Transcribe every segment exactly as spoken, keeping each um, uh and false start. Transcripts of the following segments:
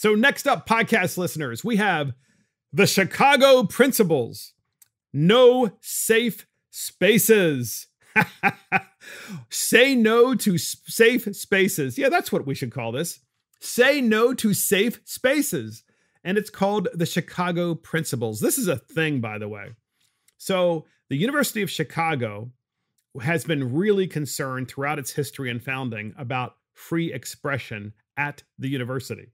So next up, podcast listeners, we have the Chicago Principles. No safe spaces. Say no to safe spaces. Yeah, that's what we should call this. Say no to safe spaces. And it's called the Chicago Principles. This is a thing, by the way. So the University of Chicago has been really concerned throughout its history and founding about free expression at the university,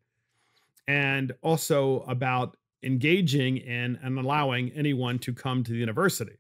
and also about engaging in and allowing anyone to come to the university.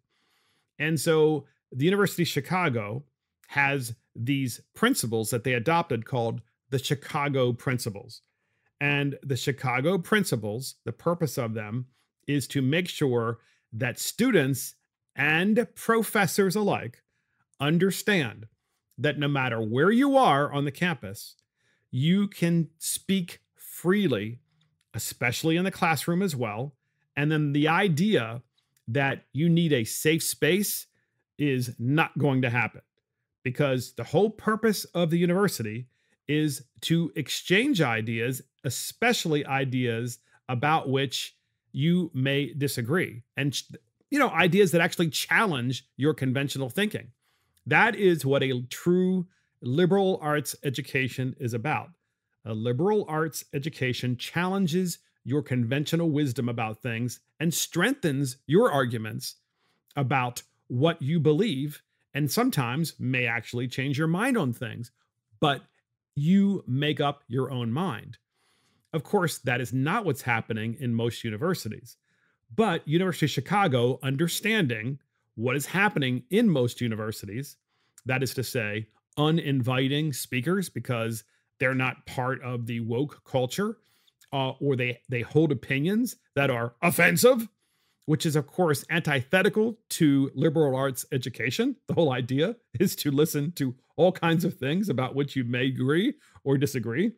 And so the University of Chicago has these principles that they adopted called the Chicago Principles. And the Chicago Principles, the purpose of them is to make sure that students and professors alike understand that no matter where you are on the campus, you can speak freely, especially in the classroom as well. And then the idea that you need a safe space is not going to happen, because the whole purpose of the university is to exchange ideas, especially ideas about which you may disagree, and, you know, ideas that actually challenge your conventional thinking. That is what a true liberal arts education is about. A liberal arts education challenges your conventional wisdom about things and strengthens your arguments about what you believe, and sometimes may actually change your mind on things, but you make up your own mind. Of course, that is not what's happening in most universities, but University of Chicago, understanding what is happening in most universities, that is to say, uninviting speakers because they're not part of the woke culture, uh, or they, they hold opinions that are offensive, which is, of course, antithetical to liberal arts education. The whole idea is to listen to all kinds of things about which you may agree or disagree.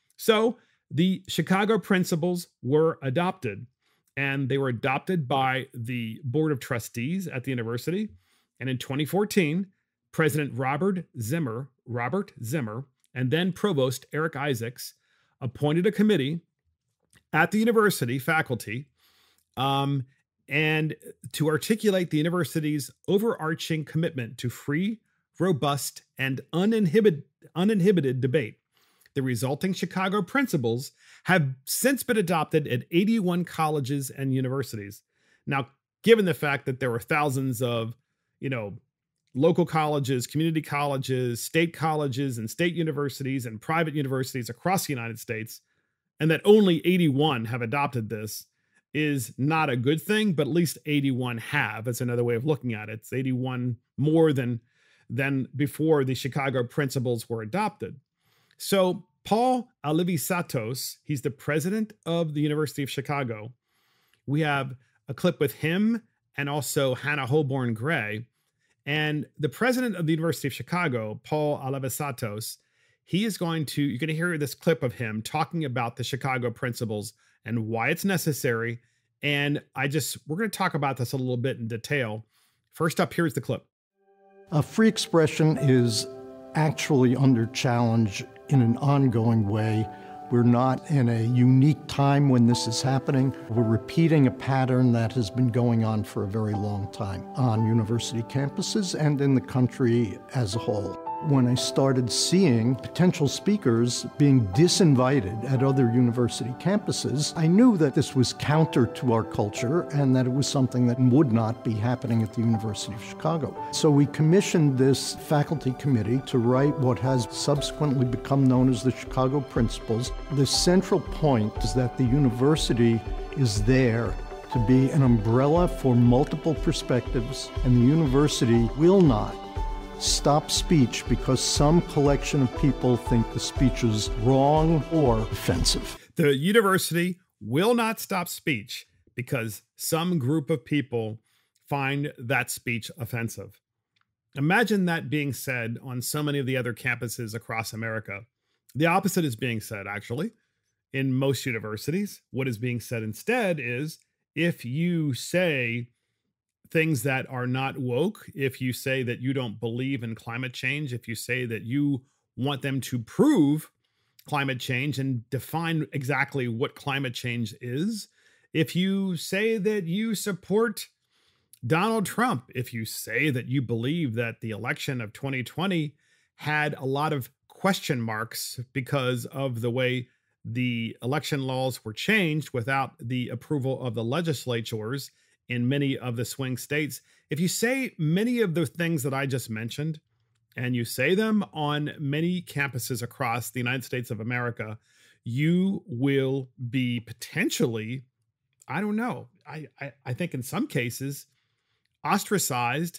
So the Chicago Principles were adopted, and they were adopted by the Board of Trustees at the university. And in twenty fourteen, President Robert Zimmer, Robert Zimmer, and then Provost Eric Isaacs appointed a committee at the university faculty um, and to articulate the university's overarching commitment to free, robust, and uninhibited, uninhibited debate. The resulting Chicago Principles have since been adopted at eighty-one colleges and universities. Now, given the fact that there were thousands of, you know, local colleges, community colleges, state colleges, and state universities and private universities across the United States, and that only eighty-one have adopted this, is not a good thing, but at least eighty-one have. That's another way of looking at it. It's eighty-one more than, than before the Chicago Principles were adopted. So Paul Alivisatos, he's the president of the University of Chicago. We have a clip with him and also Hannah Holborn Gray. And the president of the University of Chicago, Paul Alivisatos, he is going to, you're going to hear this clip of him talking about the Chicago Principles and why it's necessary. And I just, we're going to talk about this a little bit in detail. First up, here's the clip. Uh, free expression is actually under challenge in an ongoing way. We're not in a unique time when this is happening. We're repeating a pattern that has been going on for a very long time on university campuses and in the country as a whole. When I started seeing potential speakers being disinvited at other university campuses, I knew that this was counter to our culture and that it was something that would not be happening at the University of Chicago. So we commissioned this faculty committee to write what has subsequently become known as the Chicago Principles. The central point is that the university is there to be an umbrella for multiple perspectives, and the university will not stop speech because some collection of people think the speech is wrong or offensive. The university will not stop speech because some group of people find that speech offensive. Imagine that being said on so many of the other campuses across America. The opposite is being said, actually, in most universities. What is being said instead is, if you say things that are not woke, if you say that you don't believe in climate change, if you say that you want them to prove climate change and define exactly what climate change is, if you say that you support Donald Trump, if you say that you believe that the election of twenty twenty had a lot of question marks because of the way the election laws were changed without the approval of the legislatures in many of the swing states, if you say many of the things that I just mentioned, and you say them on many campuses across the United States of America, you will be potentially, I don't know, I, I, I think in some cases, ostracized.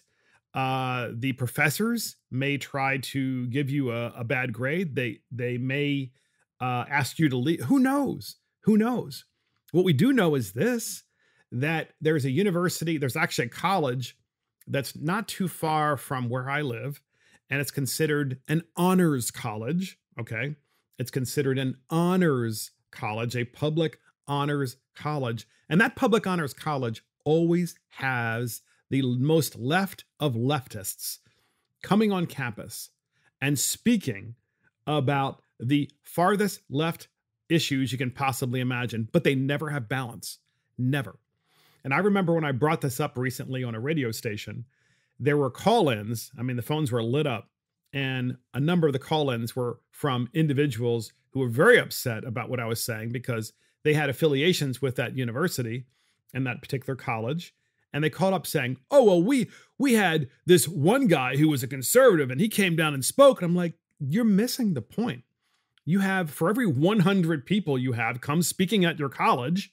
Uh, the professors may try to give you a, a bad grade. They they may uh, ask you to leave. Who knows? Who knows? What we do know is this, that there's a university, there's actually a college that's not too far from where I live, and it's considered an honors college, okay? It's considered an honors college, a public honors college. And that public honors college always has the most left of leftists coming on campus and speaking about the farthest left issues you can possibly imagine, but they never have balance, never. And I remember when I brought this up recently on a radio station, there were call-ins. I mean, the phones were lit up, and a number of the call-ins were from individuals who were very upset about what I was saying because they had affiliations with that university and that particular college. And they called up saying, oh, well, we we had this one guy who was a conservative and he came down and spoke. And I'm like, you're missing the point. You have, for every one hundred people you have come speaking at your college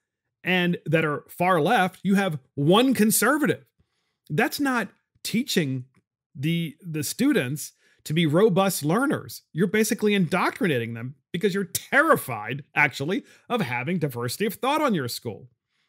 and that are far left, you have one conservative. That's not teaching the, the students to be robust learners. You're basically indoctrinating them because you're terrified, actually, of having diversity of thought on your school.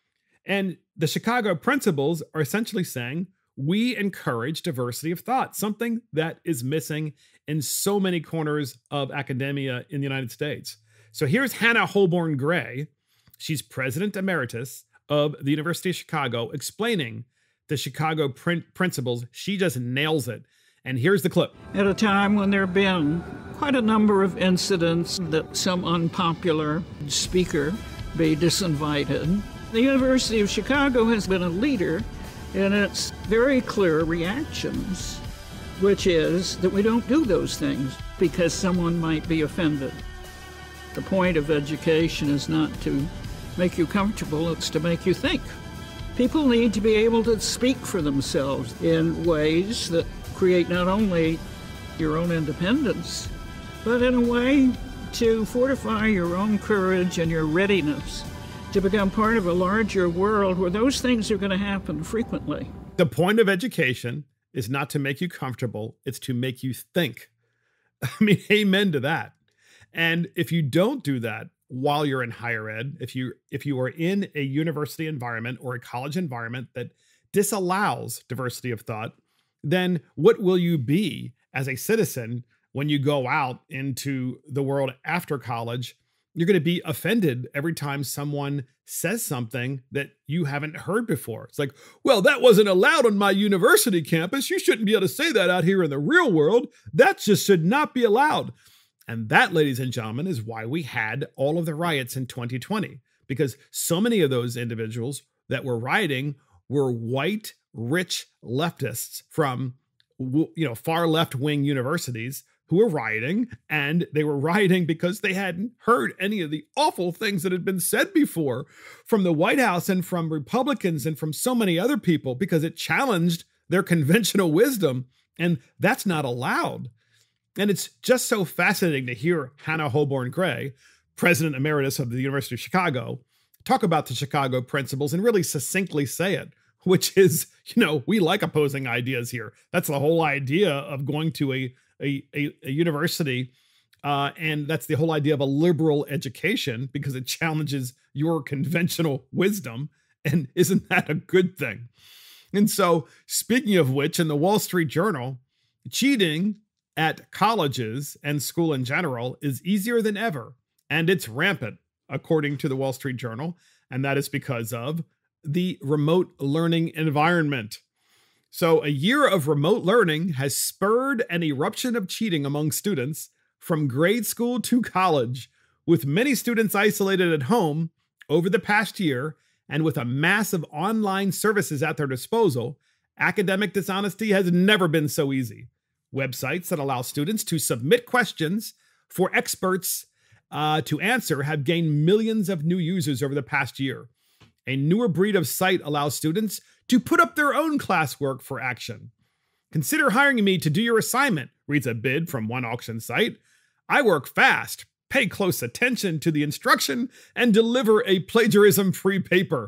And the Chicago principals are essentially saying, we encourage diversity of thought, something that is missing in so many corners of academia in the United States. So here's Hannah Holborn Gray. She's president emeritus of the University of Chicago, explaining the Chicago prin- principles. She just nails it. And here's the clip. At a time when there have been quite a number of incidents that some unpopular speaker be disinvited, the University of Chicago has been a leader in its very clear reactions, which is that we don't do those things because someone might be offended. The point of education is not to make you comfortable, it's to make you think. People need to be able to speak for themselves in ways that create not only your own independence, but in a way to fortify your own courage and your readiness to become part of a larger world where those things are going to happen frequently. The point of education is not to make you comfortable, it's to make you think. I mean, amen to that. And if you don't do that while you're in higher ed, if you if you are in a university environment or a college environment that disallows diversity of thought, then what will you be as a citizen when you go out into the world after college? You're going to be offended every time someone says something that you haven't heard before. It's like, well, that wasn't allowed on my university campus. You shouldn't be able to say that out here in the real world. That just should not be allowed. And that, ladies and gentlemen, is why we had all of the riots in twenty twenty, because so many of those individuals that were rioting were white, rich leftists from, you know, far left-wing universities who were rioting, and they were rioting because they hadn't heard any of the awful things that had been said before from the White House and from Republicans and from so many other people, because it challenged their conventional wisdom, and that's not allowed. And it's just so fascinating to hear Hannah Holborn Gray, president emeritus of the University of Chicago, talk about the Chicago principles and really succinctly say it, which is, you know, we like opposing ideas here. That's the whole idea of going to a A, a, a university, uh, and that's the whole idea of a liberal education, because it challenges your conventional wisdom. And isn't that a good thing? And so, speaking of which, in the Wall Street Journal, cheating at colleges and school in general is easier than ever, and it's rampant, according to the Wall Street Journal, and that is because of the remote learning environment. So a year of remote learning has spurred an eruption of cheating among students from grade school to college, with many students isolated at home over the past year, and with a massive online services at their disposal, academic dishonesty has never been so easy. Websites that allow students to submit questions for experts uh, to answer have gained millions of new users over the past year. A newer breed of site allows students to put up their own classwork for action. Consider hiring me to do your assignment, reads a bid from one auction site. I work fast, pay close attention to the instruction, and deliver a plagiarism-free paper.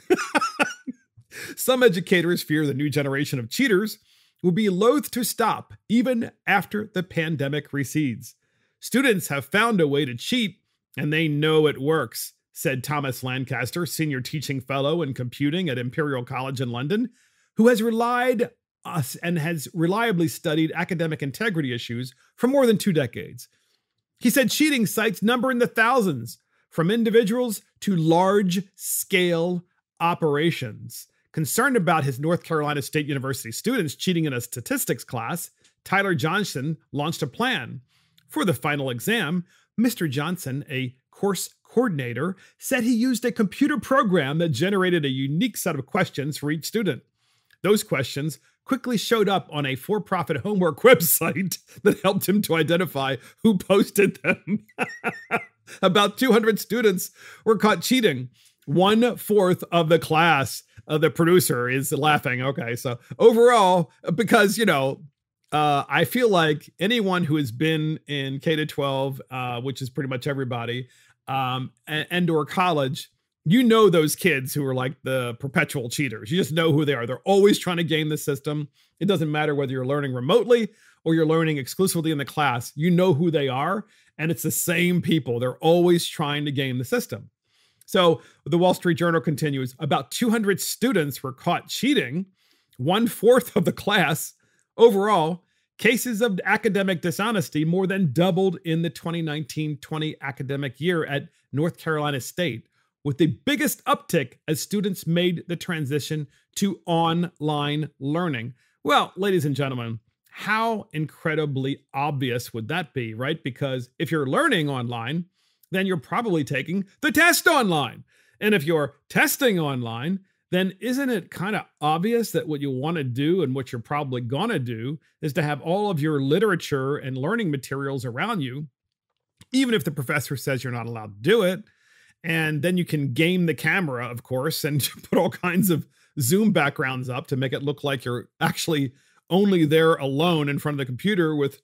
Some educators fear the new generation of cheaters will be loath to stop even after the pandemic recedes. Students have found a way to cheat, and they know it works, said Thomas Lancaster, senior teaching fellow in computing at Imperial College in London, who has relied us and has reliably studied academic integrity issues for more than two decades. He said cheating sites number in the thousands, from individuals to large-scale operations. Concerned about his North Carolina State University students cheating in a statistics class, Tyler Johnson launched a plan. For the final exam, Mister Johnson, a course coordinator, said he used a computer program that generated a unique set of questions for each student. Those questions quickly showed up on a for-profit homework website that helped him to identify who posted them. About two hundred students were caught cheating. One-fourth of the class. Uh, the producer is laughing. Okay, so overall, because, you know, uh, I feel like anyone who has been in K to twelve, uh, which is pretty much everybody, um, and, and or college, you know those kids who are like the perpetual cheaters. You just know who they are. They're always trying to game the system. It doesn't matter whether you're learning remotely or you're learning exclusively in the class. You know who they are, and it's the same people. They're always trying to game the system. So the Wall Street Journal continues, about two hundred students were caught cheating, one-fourth of the class. Overall, cases of academic dishonesty more than doubled in the twenty nineteen twenty academic year at North Carolina State, with the biggest uptick as students made the transition to online learning. Well, ladies and gentlemen, how incredibly obvious would that be, right? Because if you're learning online, then you're probably taking the test online. And if you're testing online, then isn't it kind of obvious that what you want to do and what you're probably going to do is to have all of your literature and learning materials around you, even if the professor says you're not allowed to do it. And then you can game the camera, of course, and put all kinds of Zoom backgrounds up to make it look like you're actually only there alone in front of the computer with,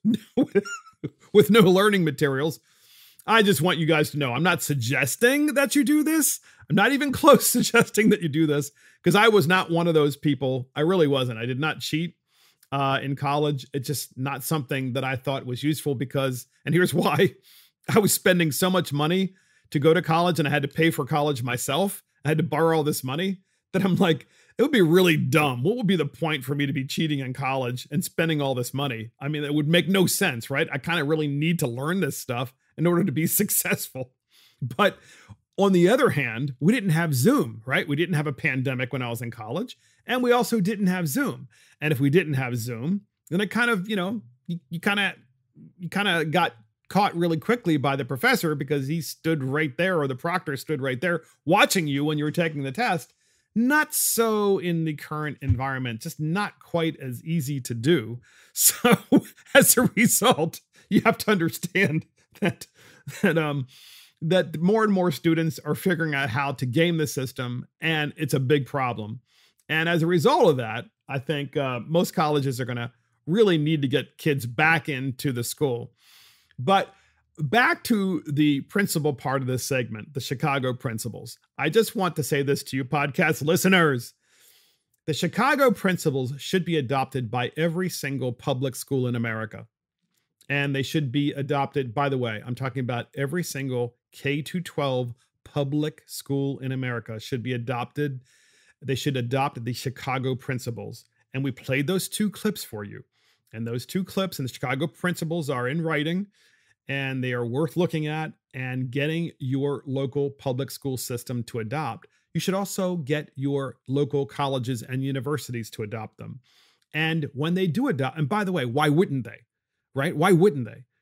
with no learning materials. I just want you guys to know, I'm not suggesting that you do this. I'm not even close suggesting that you do this, because I was not one of those people. I really wasn't. I did not cheat uh, in college. It's just not something that I thought was useful because, and here's why, I was spending so much money to go to college and I had to pay for college myself. I had to borrow all this money that I'm like, it would be really dumb. What would be the point for me to be cheating in college and spending all this money? I mean, it would make no sense, right? I kind of really need to learn this stuff in order to be successful. But on the other hand, we didn't have Zoom, right? We didn't have a pandemic when I was in college, and we also didn't have Zoom. And if we didn't have Zoom, then it kind of, you know, you, you kind of, you kind of got caught really quickly by the professor because he stood right there, or the proctor stood right there watching you when you were taking the test. Not so in the current environment, just not quite as easy to do. So as a result, you have to understand that that um that more and more students are figuring out how to game the system, and it's a big problem. And as a result of that, I think uh, most colleges are going to really need to get kids back into the school. But back to the principal part of this segment, the Chicago principles. I just want to say this to you podcast listeners. The Chicago principles should be adopted by every single public school in America. And they should be adopted, by the way, I'm talking about every single K to twelve public school in America should be adopted. They should adopt the Chicago principles. And we played those two clips for you. And those two clips and the Chicago principles are in writing, and they are worth looking at and getting your local public school system to adopt. You should also get your local colleges and universities to adopt them. And when they do adopt, and by the way, why wouldn't they? Right? Why wouldn't they?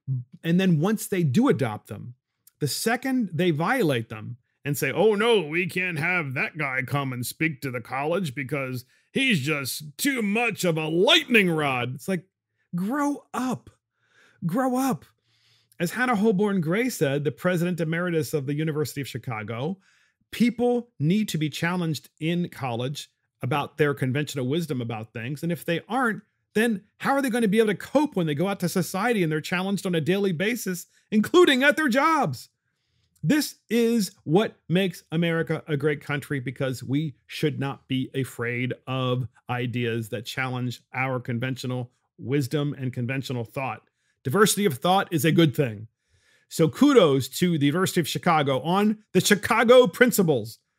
And then once they do adopt them, the second they violate them and say, oh no, we can't have that guy come and speak to the college because he's just too much of a lightning rod. It's like, grow up, grow up. As Hannah Holborn Gray said, the president emeritus of the University of Chicago, people need to be challenged in college about their conventional wisdom about things. And if they aren't, then how are they going to be able to cope when they go out to society and they're challenged on a daily basis, including at their jobs? This is what makes America a great country, because we should not be afraid of ideas that challenge our conventional wisdom and conventional thought. Diversity of thought is a good thing. So kudos to the University of Chicago on the Chicago Principles.